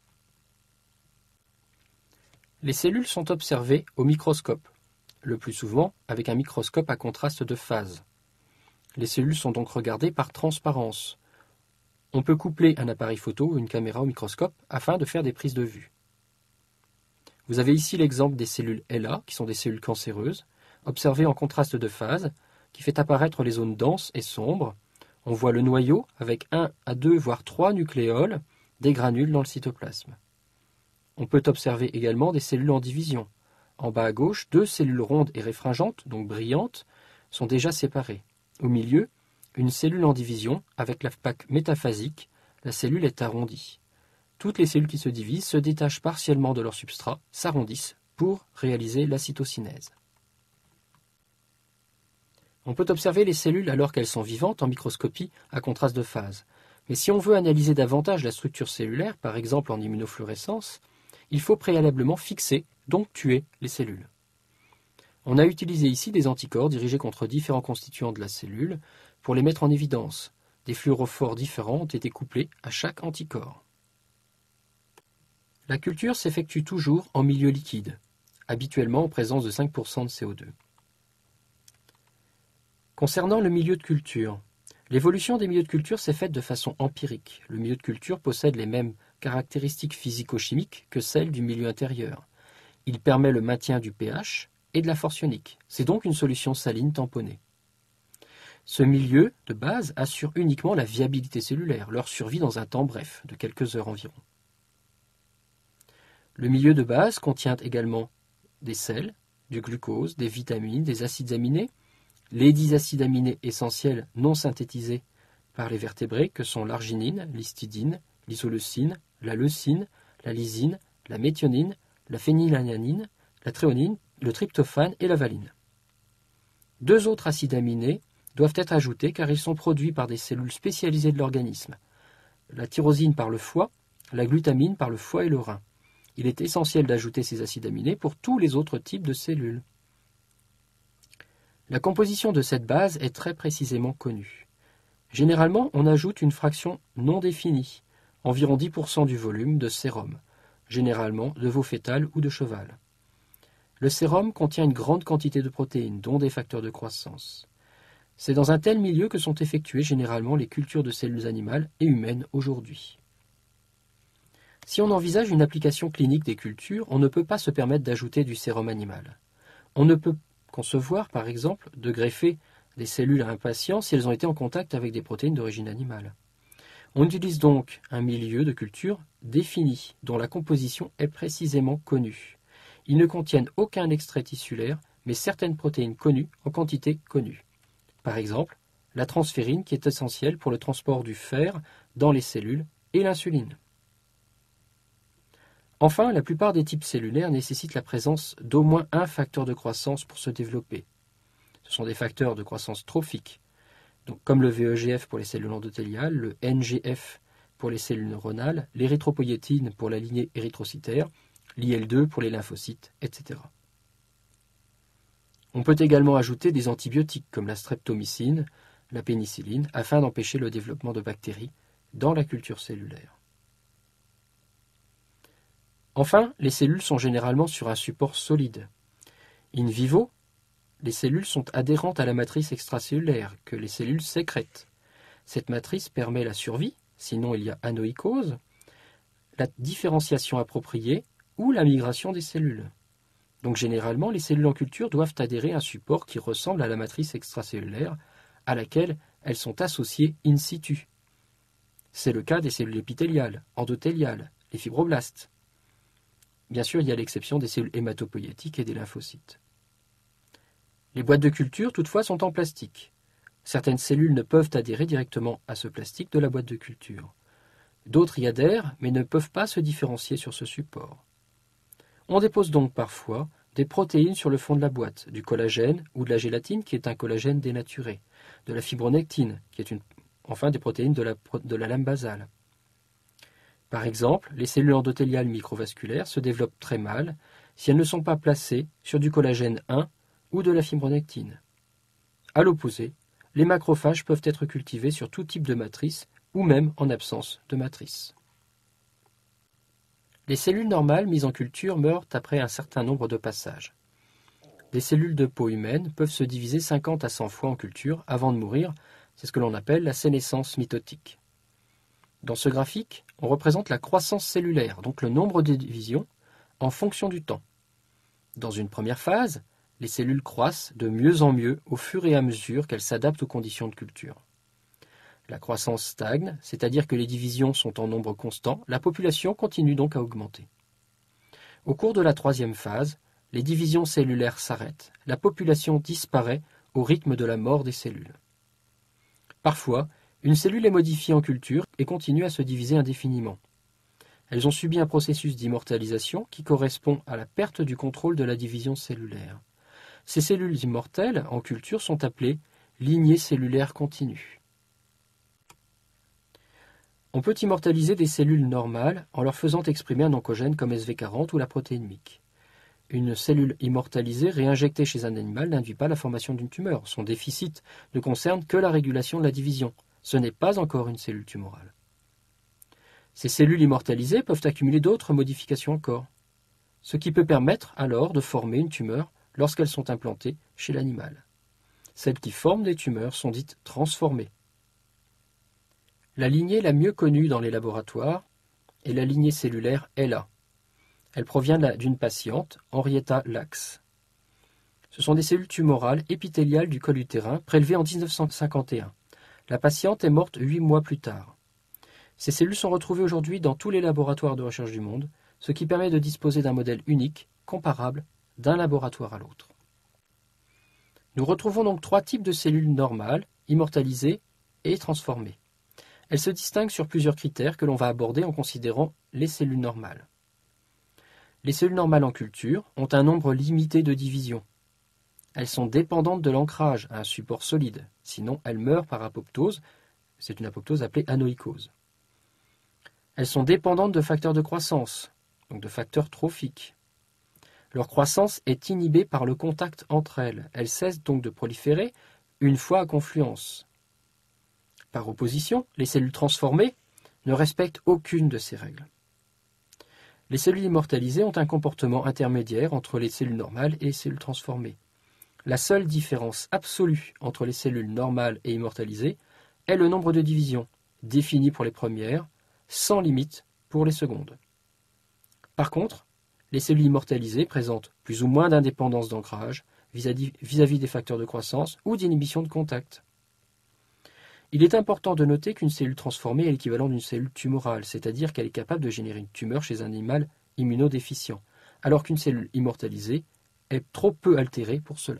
Les cellules sont observées au microscope, le plus souvent avec un microscope à contraste de phase. Les cellules sont donc regardées par transparence. On peut coupler un appareil photo ou une caméra au microscope afin de faire des prises de vue. Vous avez ici l'exemple des cellules L A, qui sont des cellules cancéreuses, observées en contraste de phase, qui fait apparaître les zones denses et sombres. On voit le noyau avec un à deux voire trois nucléoles, des granules dans le cytoplasme. On peut observer également des cellules en division. En bas à gauche, deux cellules rondes et réfringentes, donc brillantes, sont déjà séparées. Au milieu, une cellule en division, avec la plaque métaphasique, la cellule est arrondie. Toutes les cellules qui se divisent se détachent partiellement de leur substrat, s'arrondissent pour réaliser la cytokinèse. On peut observer les cellules alors qu'elles sont vivantes en microscopie à contraste de phase. Mais si on veut analyser davantage la structure cellulaire, par exemple en immunofluorescence, il faut préalablement fixer, donc tuer, les cellules. On a utilisé ici des anticorps dirigés contre différents constituants de la cellule pour les mettre en évidence. Des fluorophores différents ont été couplés à chaque anticorps. La culture s'effectue toujours en milieu liquide, habituellement en présence de cinq pour cent de C O deux. Concernant le milieu de culture, l'évolution des milieux de culture s'est faite de façon empirique. Le milieu de culture possède les mêmes caractéristiques physico-chimiques que celles du milieu intérieur. Il permet le maintien du pH et de la force ionique. C'est donc une solution saline tamponnée. Ce milieu de base assure uniquement la viabilité cellulaire, leur survie dans un temps bref, de quelques heures environ. Le milieu de base contient également des sels, du glucose, des vitamines, des acides aminés, les dix acides aminés essentiels non synthétisés par les vertébrés que sont l'arginine, l'histidine, l'isoleucine, la leucine, la lysine, la méthionine, la phénylalanine, la thréonine, le tryptophane et la valine. Deux autres acides aminés doivent être ajoutés car ils sont produits par des cellules spécialisées de l'organisme. La tyrosine par le foie, la glutamine par le foie et le rein. Il est essentiel d'ajouter ces acides aminés pour tous les autres types de cellules. La composition de cette base est très précisément connue. Généralement, on ajoute une fraction non définie, environ dix pour cent du volume de sérum, généralement de veau fœtal ou de cheval. Le sérum contient une grande quantité de protéines, dont des facteurs de croissance. C'est dans un tel milieu que sont effectuées généralement les cultures de cellules animales et humaines aujourd'hui. Si on envisage une application clinique des cultures, on ne peut pas se permettre d'ajouter du sérum animal. On ne peut concevoir, par exemple, de greffer des cellules à un patient si elles ont été en contact avec des protéines d'origine animale. On utilise donc un milieu de culture défini, dont la composition est précisément connue. Ils ne contiennent aucun extrait tissulaire, mais certaines protéines connues en quantité connue. Par exemple, la transférine qui est essentielle pour le transport du fer dans les cellules et l'insuline. Enfin, la plupart des types cellulaires nécessitent la présence d'au moins un facteur de croissance pour se développer. Ce sont des facteurs de croissance trophiques, donc comme le V E G F pour les cellules endothéliales, le N G F pour les cellules neuronales, l'érythropoïétine pour la lignée érythrocytaire, l'I L deux pour les lymphocytes, et cetera. On peut également ajouter des antibiotiques comme la streptomycine, la pénicilline, afin d'empêcher le développement de bactéries dans la culture cellulaire. Enfin, les cellules sont généralement sur un support solide. In vivo, les cellules sont adhérentes à la matrice extracellulaire que les cellules sécrètent. Cette matrice permet la survie, sinon il y a anoïcose, la différenciation appropriée ou la migration des cellules. Donc généralement, les cellules en culture doivent adhérer à un support qui ressemble à la matrice extracellulaire à laquelle elles sont associées in situ. C'est le cas des cellules épithéliales, endothéliales, les fibroblastes. Bien sûr, il y a l'exception des cellules hématopoïétiques et des lymphocytes. Les boîtes de culture, toutefois, sont en plastique. Certaines cellules ne peuvent adhérer directement à ce plastique de la boîte de culture. D'autres y adhèrent, mais ne peuvent pas se différencier sur ce support. On dépose donc parfois des protéines sur le fond de la boîte, du collagène ou de la gélatine qui est un collagène dénaturé, de la fibronectine qui est une, enfin des protéines de la, de la lame basale. Par exemple, les cellules endothéliales microvasculaires se développent très mal si elles ne sont pas placées sur du collagène un ou de la fibronectine. À l'opposé, les macrophages peuvent être cultivés sur tout type de matrice ou même en absence de matrice. Les cellules normales mises en culture meurent après un certain nombre de passages. Les cellules de peau humaine peuvent se diviser cinquante à cent fois en culture avant de mourir, c'est ce que l'on appelle la sénescence mitotique. Dans ce graphique, on représente la croissance cellulaire, donc le nombre de divisions, en fonction du temps. Dans une première phase, les cellules croissent de mieux en mieux au fur et à mesure qu'elles s'adaptent aux conditions de culture. La croissance stagne, c'est-à-dire que les divisions sont en nombre constant, la population continue donc à augmenter. Au cours de la troisième phase, les divisions cellulaires s'arrêtent, la population disparaît au rythme de la mort des cellules. Parfois, une cellule est modifiée en culture et continue à se diviser indéfiniment. Elles ont subi un processus d'immortalisation qui correspond à la perte du contrôle de la division cellulaire. Ces cellules immortelles en culture sont appelées lignées cellulaires continues. On peut immortaliser des cellules normales en leur faisant exprimer un oncogène comme S V quarante ou la protéine M Y C. Une cellule immortalisée réinjectée chez un animal n'induit pas la formation d'une tumeur. Son déficit ne concerne que la régulation de la division. Ce n'est pas encore une cellule tumorale. Ces cellules immortalisées peuvent accumuler d'autres modifications encore, ce qui peut permettre alors de former une tumeur lorsqu'elles sont implantées chez l'animal. Celles qui forment des tumeurs sont dites transformées. La lignée la mieux connue dans les laboratoires est la lignée cellulaire L A. Elle provient d'une patiente, Henrietta Lacks. Ce sont des cellules tumorales épithéliales du col utérin prélevées en mille neuf cent cinquante et un. La patiente est morte huit mois plus tard. Ces cellules sont retrouvées aujourd'hui dans tous les laboratoires de recherche du monde, ce qui permet de disposer d'un modèle unique, comparable, d'un laboratoire à l'autre. Nous retrouvons donc trois types de cellules normales, immortalisées et transformées. Elles se distinguent sur plusieurs critères que l'on va aborder en considérant les cellules normales. Les cellules normales en culture ont un nombre limité de divisions. Elles sont dépendantes de l'ancrage à un support solide, sinon elles meurent par apoptose, c'est une apoptose appelée anoïcose. Elles sont dépendantes de facteurs de croissance, donc de facteurs trophiques. Leur croissance est inhibée par le contact entre elles. Elles cessent donc de proliférer une fois à confluence. Par opposition, les cellules transformées ne respectent aucune de ces règles. Les cellules immortalisées ont un comportement intermédiaire entre les cellules normales et les cellules transformées. La seule différence absolue entre les cellules normales et immortalisées est le nombre de divisions, défini pour les premières, sans limite pour les secondes. Par contre, les cellules immortalisées présentent plus ou moins d'indépendance d'ancrage, vis-à-vis des facteurs de croissance ou d'inhibition de contact. Il est important de noter qu'une cellule transformée est l'équivalent d'une cellule tumorale, c'est-à-dire qu'elle est capable de générer une tumeur chez un animal immunodéficient, alors qu'une cellule immortalisée est trop peu altérée pour cela.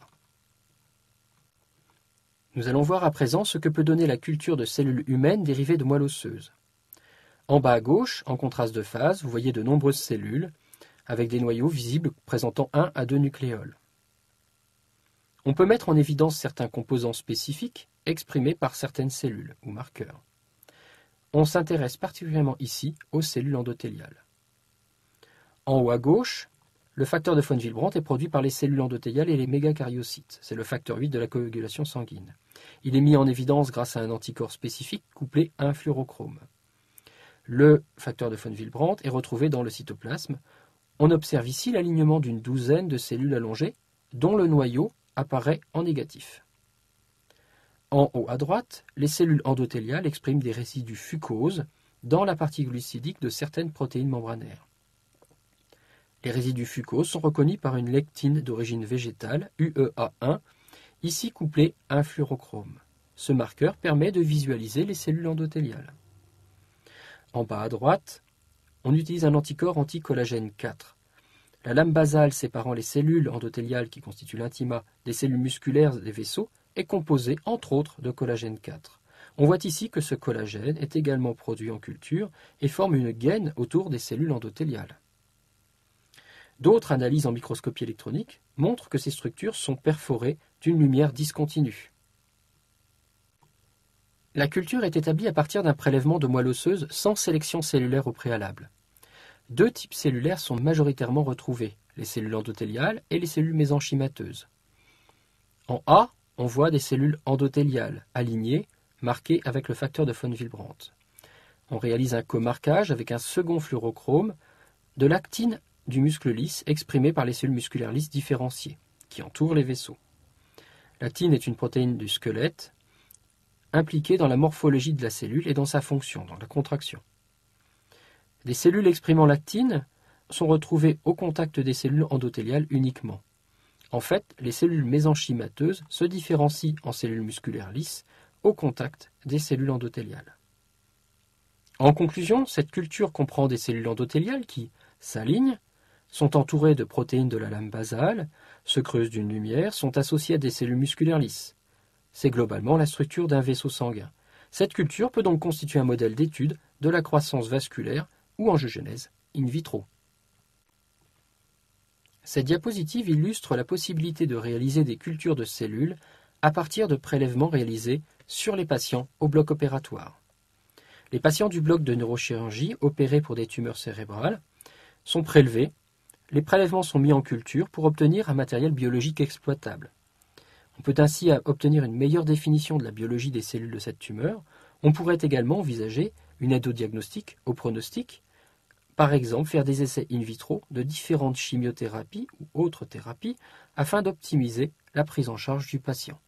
Nous allons voir à présent ce que peut donner la culture de cellules humaines dérivées de moelle osseuse. En bas à gauche, en contraste de phase, vous voyez de nombreuses cellules, avec des noyaux visibles présentant un à deux nucléoles. On peut mettre en évidence certains composants spécifiques exprimés par certaines cellules ou marqueurs. On s'intéresse particulièrement ici aux cellules endothéliales. En haut à gauche, le facteur de von Willebrand est produit par les cellules endothéliales et les mégacaryocytes. C'est le facteur huit de la coagulation sanguine. Il est mis en évidence grâce à un anticorps spécifique couplé à un fluorochrome. Le facteur de von Willebrand est retrouvé dans le cytoplasme. On observe ici l'alignement d'une douzaine de cellules allongées, dont le noyau apparaît en négatif. En haut à droite, les cellules endothéliales expriment des résidus fucose dans la partie glucidique de certaines protéines membranaires. Les résidus fucose sont reconnus par une lectine d'origine végétale, U E A un, ici couplée à un fluorochrome. Ce marqueur permet de visualiser les cellules endothéliales. En bas à droite, on utilise un anticorps anti-collagène quatre. La lame basale séparant les cellules endothéliales qui constituent l'intima des cellules musculaires des vaisseaux est composée entre autres de collagène quatre. On voit ici que ce collagène est également produit en culture et forme une gaine autour des cellules endothéliales. D'autres analyses en microscopie électronique montrent que ces structures sont perforées d'une lumière discontinue. La culture est établie à partir d'un prélèvement de moelle osseuse sans sélection cellulaire au préalable. Deux types cellulaires sont majoritairement retrouvés, les cellules endothéliales et les cellules mésenchymateuses. En A, on voit des cellules endothéliales alignées, marquées avec le facteur de von Willebrand. On réalise un comarquage avec un second fluorochrome de l'actine du muscle lisse exprimée par les cellules musculaires lisses différenciées, qui entourent les vaisseaux. L'actine est une protéine du squelette, impliquée dans la morphologie de la cellule et dans sa fonction, dans la contraction. Des cellules exprimant l'actine sont retrouvées au contact des cellules endothéliales uniquement. En fait, les cellules mésenchymateuses se différencient en cellules musculaires lisses au contact des cellules endothéliales. En conclusion, cette culture comprend des cellules endothéliales qui s'alignent, sont entourées de protéines de la lame basale, se creusent d'une lumière, sont associées à des cellules musculaires lisses. C'est globalement la structure d'un vaisseau sanguin. Cette culture peut donc constituer un modèle d'étude de la croissance vasculaire ou angiogenèse in vitro. Cette diapositive illustre la possibilité de réaliser des cultures de cellules à partir de prélèvements réalisés sur les patients au bloc opératoire. Les patients du bloc de neurochirurgie opérés pour des tumeurs cérébrales sont prélevés. Les prélèvements sont mis en culture pour obtenir un matériel biologique exploitable. On peut ainsi obtenir une meilleure définition de la biologie des cellules de cette tumeur. On pourrait également envisager une aide au diagnostic, au pronostic, par exemple faire des essais in vitro de différentes chimiothérapies ou autres thérapies afin d'optimiser la prise en charge du patient.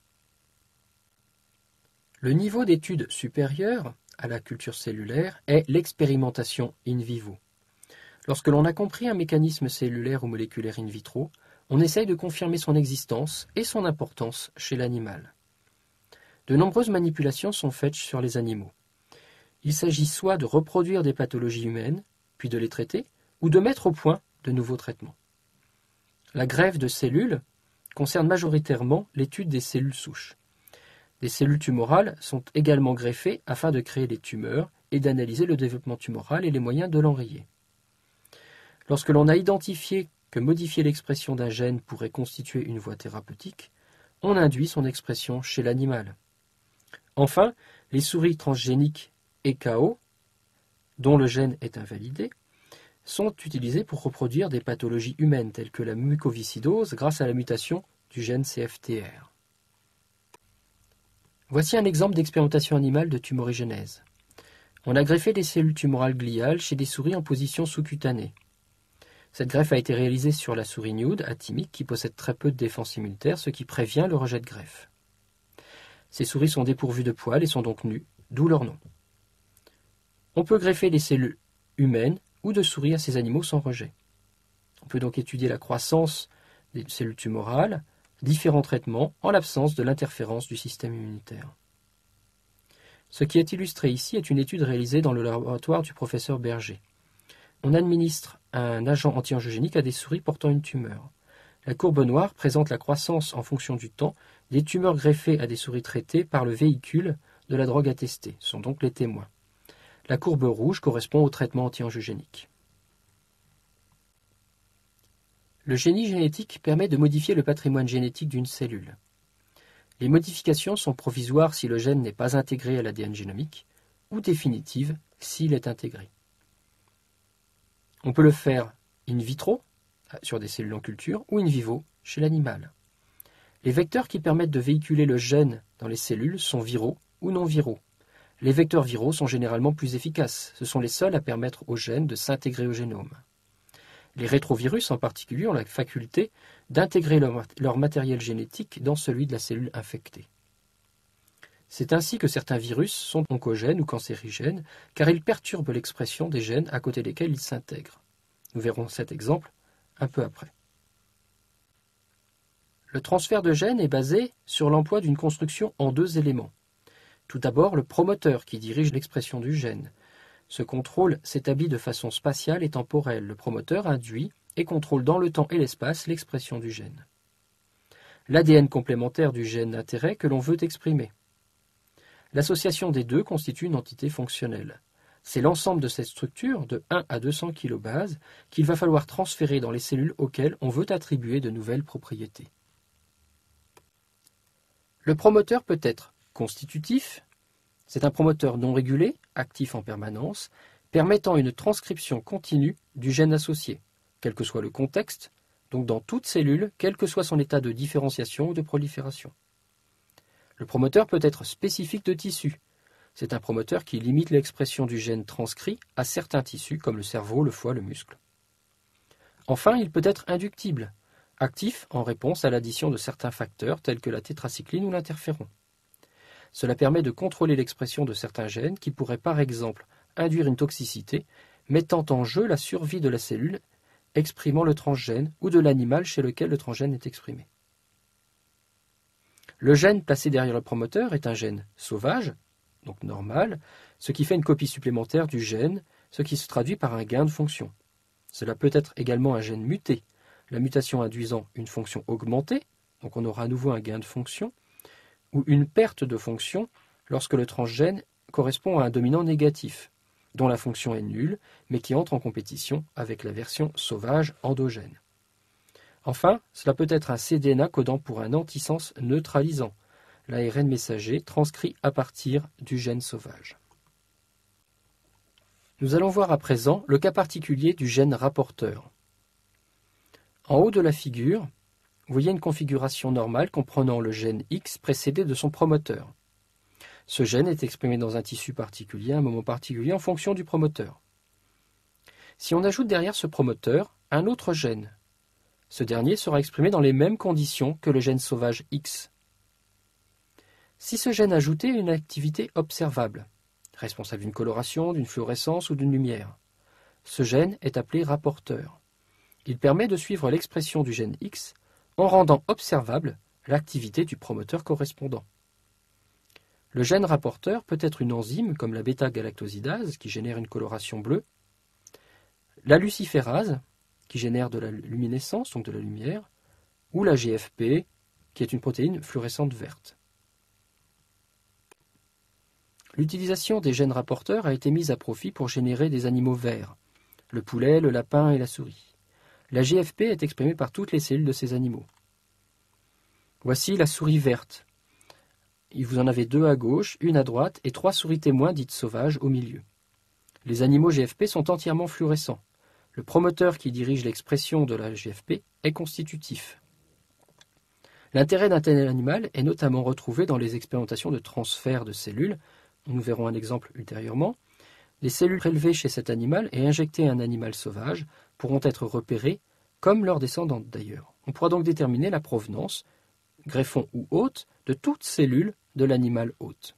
Le niveau d'étude supérieur à la culture cellulaire est l'expérimentation in vivo. Lorsque l'on a compris un mécanisme cellulaire ou moléculaire in vitro, on essaye de confirmer son existence et son importance chez l'animal. De nombreuses manipulations sont faites sur les animaux. Il s'agit soit de reproduire des pathologies humaines, puis de les traiter, ou de mettre au point de nouveaux traitements. La greffe de cellules concerne majoritairement l'étude des cellules souches. Des cellules tumorales sont également greffées afin de créer des tumeurs et d'analyser le développement tumoral et les moyens de l'enrayer. Lorsque l'on a identifié que modifier l'expression d'un gène pourrait constituer une voie thérapeutique, on induit son expression chez l'animal. Enfin, les souris transgéniques E K O, dont le gène est invalidé, sont utilisées pour reproduire des pathologies humaines telles que la mucoviscidose grâce à la mutation du gène C F T R. Voici un exemple d'expérimentation animale de tumorigénèse. On a greffé des cellules tumorales gliales chez des souris en position sous-cutanée. Cette greffe a été réalisée sur la souris nude atymique qui possède très peu de défense immunitaire, ce qui prévient le rejet de greffe. Ces souris sont dépourvues de poils et sont donc nues, d'où leur nom. On peut greffer des cellules humaines ou de souris à ces animaux sans rejet. On peut donc étudier la croissance des cellules tumorales, différents traitements en l'absence de l'interférence du système immunitaire. Ce qui est illustré ici est une étude réalisée dans le laboratoire du professeur Berger. On administre un agent anti-angiogénique à des souris portant une tumeur. La courbe noire présente la croissance en fonction du temps des tumeurs greffées à des souris traitées par le véhicule de la drogue attestée. Ce sont donc les témoins. La courbe rouge correspond au traitement anti-angiogénique. Le génie génétique permet de modifier le patrimoine génétique d'une cellule. Les modifications sont provisoires si le gène n'est pas intégré à l'A D N génomique ou définitives s'il est intégré. On peut le faire in vitro, sur des cellules en culture, ou in vivo, chez l'animal. Les vecteurs qui permettent de véhiculer le gène dans les cellules sont viraux ou non viraux. Les vecteurs viraux sont généralement plus efficaces. Ce sont les seuls à permettre au gène de s'intégrer au génome. Les rétrovirus, en particulier, ont la faculté d'intégrer leur, leur matériel génétique dans celui de la cellule infectée. C'est ainsi que certains virus sont oncogènes ou cancérigènes, car ils perturbent l'expression des gènes à côté desquels ils s'intègrent. Nous verrons cet exemple un peu après. Le transfert de gènes est basé sur l'emploi d'une construction en deux éléments. Tout d'abord, le promoteur qui dirige l'expression du gène. Ce contrôle s'établit de façon spatiale et temporelle. Le promoteur induit et contrôle dans le temps et l'espace l'expression du gène. L'A D N complémentaire du gène d'intérêt que l'on veut exprimer. L'association des deux constitue une entité fonctionnelle. C'est l'ensemble de cette structure, de un à deux cents kilobases, qu'il va falloir transférer dans les cellules auxquelles on veut attribuer de nouvelles propriétés. Le promoteur peut être constitutif, c'est un promoteur non régulé, actif en permanence, permettant une transcription continue du gène associé, quel que soit le contexte, donc dans toute cellule, quel que soit son état de différenciation ou de prolifération. Le promoteur peut être spécifique de tissu. C'est un promoteur qui limite l'expression du gène transcrit à certains tissus comme le cerveau, le foie, le muscle. Enfin, il peut être inductible, actif en réponse à l'addition de certains facteurs tels que la tétracycline ou l'interféron. Cela permet de contrôler l'expression de certains gènes qui pourraient par exemple induire une toxicité, mettant en jeu la survie de la cellule exprimant le transgène ou de l'animal chez lequel le transgène est exprimé. Le gène placé derrière le promoteur est un gène sauvage, donc normal, ce qui fait une copie supplémentaire du gène, ce qui se traduit par un gain de fonction. Cela peut être également un gène muté, la mutation induisant une fonction augmentée, donc on aura à nouveau un gain de fonction, ou une perte de fonction lorsque le transgène correspond à un dominant négatif, dont la fonction est nulle, mais qui entre en compétition avec la version sauvage endogène. Enfin, cela peut être un C D N A codant pour un antisens neutralisant, l'A R N messager transcrit à partir du gène sauvage. Nous allons voir à présent le cas particulier du gène rapporteur. En haut de la figure, vous voyez une configuration normale comprenant le gène X précédé de son promoteur. Ce gène est exprimé dans un tissu particulier à un moment particulier en fonction du promoteur. Si on ajoute derrière ce promoteur un autre gène, ce dernier sera exprimé dans les mêmes conditions que le gène sauvage X. Si ce gène ajouté a une activité observable, responsable d'une coloration, d'une fluorescence ou d'une lumière, ce gène est appelé rapporteur. Il permet de suivre l'expression du gène X en rendant observable l'activité du promoteur correspondant. Le gène rapporteur peut être une enzyme comme la bêta-galactosidase qui génère une coloration bleue, la luciférase qui génère de la luminescence, donc de la lumière, ou la G F P qui est une protéine fluorescente verte. L'utilisation des gènes rapporteurs a été mise à profit pour générer des animaux verts, le poulet, le lapin et la souris. La G F P est exprimée par toutes les cellules de ces animaux. Voici la souris verte. Vous en avez deux à gauche, une à droite et trois souris témoins dites sauvages au milieu. Les animaux G F P sont entièrement fluorescents. Le promoteur qui dirige l'expression de la G F P est constitutif. L'intérêt d'un tel animal est notamment retrouvé dans les expérimentations de transfert de cellules. Nous verrons un exemple ultérieurement. Les cellules prélevées chez cet animal et injectées à un animal sauvage pourront être repérées comme leurs descendantes d'ailleurs. On pourra donc déterminer la provenance, greffon ou hôte, de toute cellule de l'animal hôte.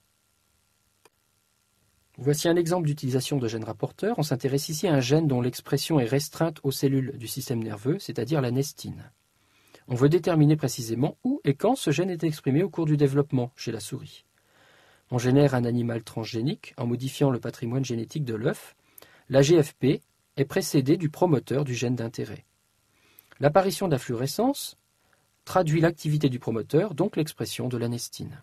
Voici un exemple d'utilisation de gènes rapporteurs. On s'intéresse ici à un gène dont l'expression est restreinte aux cellules du système nerveux, c'est-à-dire la nestine. On veut déterminer précisément où et quand ce gène est exprimé au cours du développement chez la souris. On génère un animal transgénique en modifiant le patrimoine génétique de l'œuf. La G F P est précédée du promoteur du gène d'intérêt. L'apparition de la fluorescence traduit l'activité du promoteur, donc l'expression de l'anestine.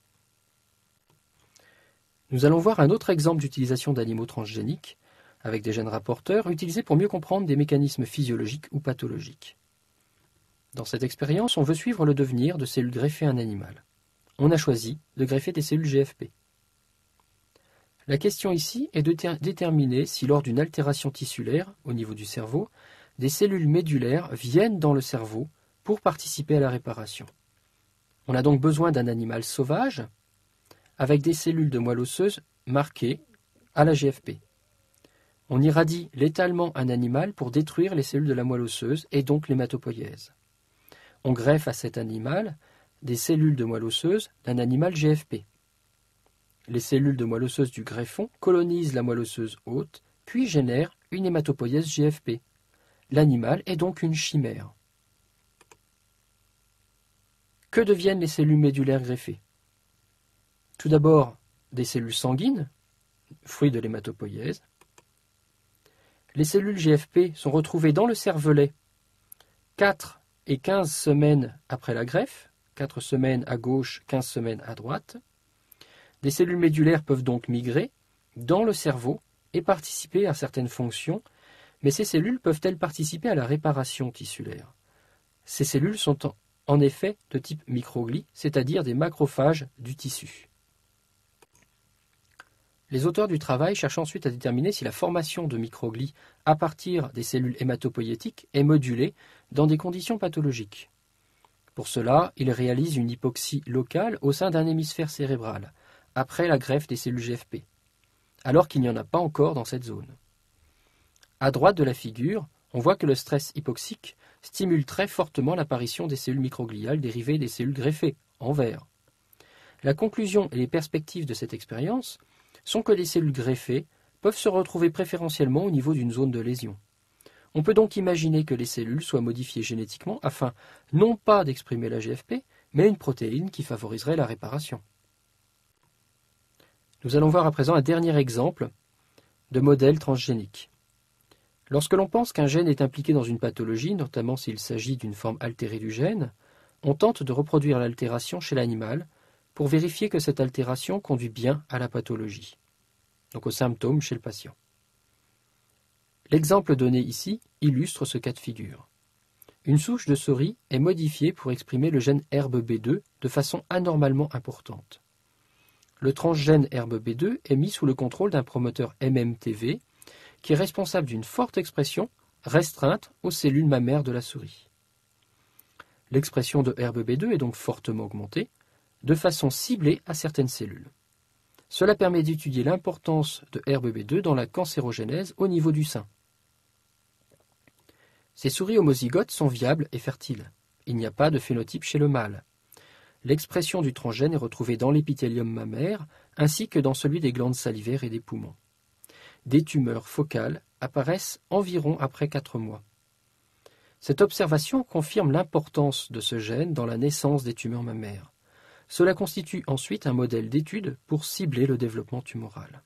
Nous allons voir un autre exemple d'utilisation d'animaux transgéniques avec des gènes rapporteurs utilisés pour mieux comprendre des mécanismes physiologiques ou pathologiques. Dans cette expérience, on veut suivre le devenir de cellules greffées à un animal. On a choisi de greffer des cellules G F P. La question ici est de déterminer si lors d'une altération tissulaire au niveau du cerveau, des cellules médulaires viennent dans le cerveau pour participer à la réparation. On a donc besoin d'un animal sauvage avec des cellules de moelle osseuse marquées à la G F P. On irradie létalement un animal pour détruire les cellules de la moelle osseuse et donc l'hématopoïèse. On greffe à cet animal des cellules de moelle osseuse d'un animal G F P. Les cellules de moelle osseuse du greffon colonisent la moelle osseuse haute, puis génèrent une hématopoïèse G F P. L'animal est donc une chimère. Que deviennent les cellules médulaires greffées? Tout d'abord, des cellules sanguines, fruits de l'hématopoïèse. Les cellules G F P sont retrouvées dans le cervelet quatre et quinze semaines après la greffe, quatre semaines à gauche, quinze semaines à droite. Des cellules médulaires peuvent donc migrer dans le cerveau et participer à certaines fonctions, mais ces cellules peuvent-elles participer à la réparation tissulaire? Ces cellules sont en effet de type microglie, c'est-à-dire des macrophages du tissu. Les auteurs du travail cherchent ensuite à déterminer si la formation de microglies à partir des cellules hématopoïétiques est modulée dans des conditions pathologiques. Pour cela, ils réalisent une hypoxie locale au sein d'un hémisphère cérébral, après la greffe des cellules G F P, alors qu'il n'y en a pas encore dans cette zone. À droite de la figure, on voit que le stress hypoxique stimule très fortement l'apparition des cellules microgliales dérivées des cellules greffées, en vert. La conclusion et les perspectives de cette expérience sont que les cellules greffées peuvent se retrouver préférentiellement au niveau d'une zone de lésion. On peut donc imaginer que les cellules soient modifiées génétiquement afin non pas d'exprimer la G F P, mais une protéine qui favoriserait la réparation. Nous allons voir à présent un dernier exemple de modèle transgénique. Lorsque l'on pense qu'un gène est impliqué dans une pathologie, notamment s'il s'agit d'une forme altérée du gène, on tente de reproduire l'altération chez l'animal pour vérifier que cette altération conduit bien à la pathologie, donc aux symptômes chez le patient. L'exemple donné ici illustre ce cas de figure. Une souche de souris est modifiée pour exprimer le gène H E R B B deux de façon anormalement importante. Le transgène H E R B B deux est mis sous le contrôle d'un promoteur M M T V qui est responsable d'une forte expression restreinte aux cellules mammaires de la souris. L'expression de H E R B B deux est donc fortement augmentée, de façon ciblée à certaines cellules. Cela permet d'étudier l'importance de H E R B B deux dans la cancérogénèse au niveau du sein. Ces souris homozygotes sont viables et fertiles. Il n'y a pas de phénotype chez le mâle. L'expression du transgène est retrouvée dans l'épithélium mammaire ainsi que dans celui des glandes salivaires et des poumons. Des tumeurs focales apparaissent environ après quatre mois. Cette observation confirme l'importance de ce gène dans la naissance des tumeurs mammaires. Cela constitue ensuite un modèle d'étude pour cibler le développement tumoral.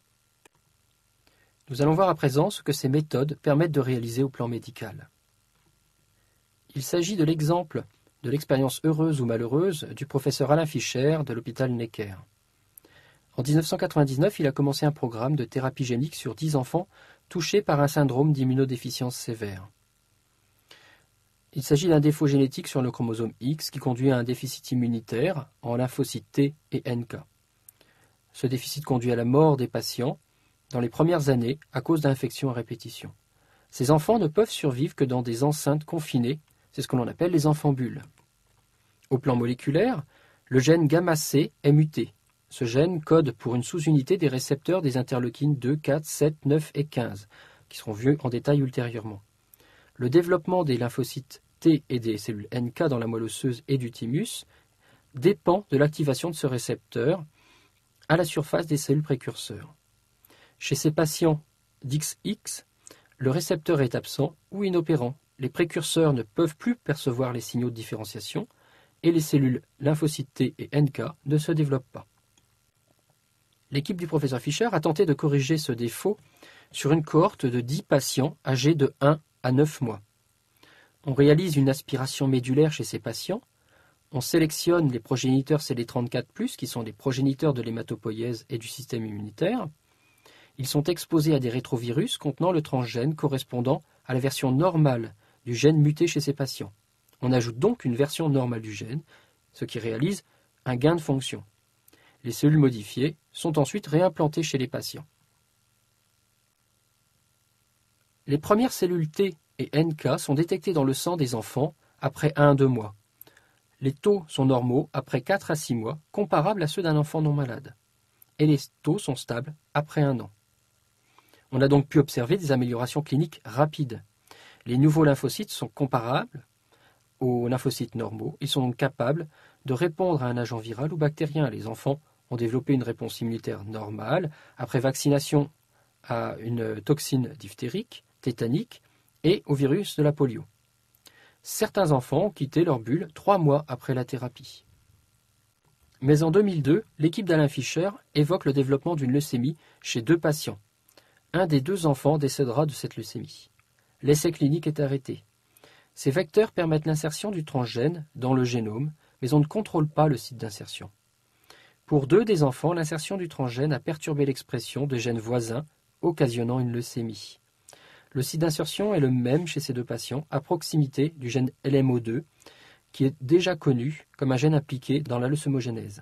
Nous allons voir à présent ce que ces méthodes permettent de réaliser au plan médical. Il s'agit de l'exemple de l'expérience heureuse ou malheureuse du professeur Alain Fischer de l'hôpital Necker. En mille neuf cent quatre-vingt-dix-neuf, il a commencé un programme de thérapie génique sur dix enfants touchés par un syndrome d'immunodéficience sévère. Il s'agit d'un défaut génétique sur le chromosome X qui conduit à un déficit immunitaire en lymphocytes T et N K. Ce déficit conduit à la mort des patients dans les premières années à cause d'infections à répétition. Ces enfants ne peuvent survivre que dans des enceintes confinées, c'est ce que l'on appelle les enfants bulles. Au plan moléculaire, le gène gamma C est muté. Ce gène code pour une sous-unité des récepteurs des interleukines deux, quatre, sept, neuf et quinze, qui seront vus en détail ultérieurement. Le développement des lymphocytes T et des cellules N K dans la moelle osseuse et du thymus dépend de l'activation de ce récepteur à la surface des cellules précurseurs. Chez ces patients d'X X, le récepteur est absent ou inopérant, les précurseurs ne peuvent plus percevoir les signaux de différenciation et les cellules lymphocytes T et N K ne se développent pas. L'équipe du professeur Fischer a tenté de corriger ce défaut sur une cohorte de dix patients âgés de un à neuf mois. On réalise une aspiration médulaire chez ces patients, on sélectionne les progéniteurs C D trente-quatre plus, qui sont des progéniteurs de l'hématopoïèse et du système immunitaire. Ils sont exposés à des rétrovirus contenant le transgène correspondant à la version normale du gène muté chez ces patients. On ajoute donc une version normale du gène, ce qui réalise un gain de fonction. Les cellules modifiées sont ensuite réimplantées chez les patients. Les premières cellules T et N K sont détectées dans le sang des enfants après un à deux mois. Les taux sont normaux après quatre à six mois, comparables à ceux d'un enfant non malade. Et les taux sont stables après un an. On a donc pu observer des améliorations cliniques rapides. Les nouveaux lymphocytes sont comparables aux lymphocytes normaux. Ils sont donc capables de répondre à un agent viral ou bactérien. Les enfants ont développé une réponse immunitaire normale après vaccination à une toxine diphtérique, tétanique et au virus de la polio. Certains enfants ont quitté leur bulle trois mois après la thérapie. Mais en deux mille deux, l'équipe d'Alain Fischer évoque le développement d'une leucémie chez deux patients. Un des deux enfants décédera de cette leucémie. L'essai clinique est arrêté. Ces vecteurs permettent l'insertion du transgène dans le génome, mais on ne contrôle pas le site d'insertion. Pour deux des enfants, l'insertion du transgène a perturbé l'expression de gènes voisins, occasionnant une leucémie. Le site d'insertion est le même chez ces deux patients, à proximité du gène L M O deux, qui est déjà connu comme un gène impliqué dans la leucémogénèse.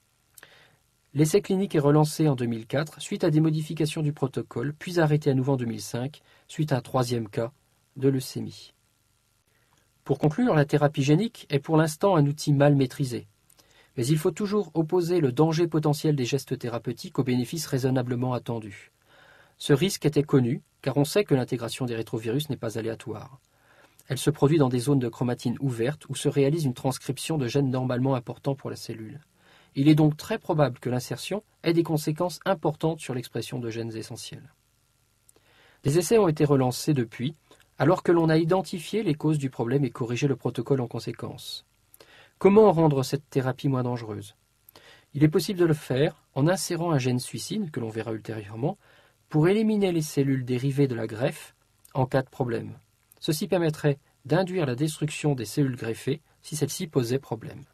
L'essai clinique est relancé en deux mille quatre suite à des modifications du protocole, puis arrêté à nouveau en deux mille cinq suite à un troisième cas de leucémie. Pour conclure, la thérapie génique est pour l'instant un outil mal maîtrisé. Mais il faut toujours opposer le danger potentiel des gestes thérapeutiques aux bénéfices raisonnablement attendus. Ce risque était connu, car on sait que l'intégration des rétrovirus n'est pas aléatoire. Elle se produit dans des zones de chromatine ouvertes où se réalise une transcription de gènes normalement importants pour la cellule. Il est donc très probable que l'insertion ait des conséquences importantes sur l'expression de gènes essentiels. Des essais ont été relancés depuis, alors que l'on a identifié les causes du problème et corrigé le protocole en conséquence. Comment rendre cette thérapie moins dangereuse? Il est possible de le faire en insérant un gène suicide, que l'on verra ultérieurement, pour éliminer les cellules dérivées de la greffe en cas de problème. Ceci permettrait d'induire la destruction des cellules greffées si celles-ci posaient problème.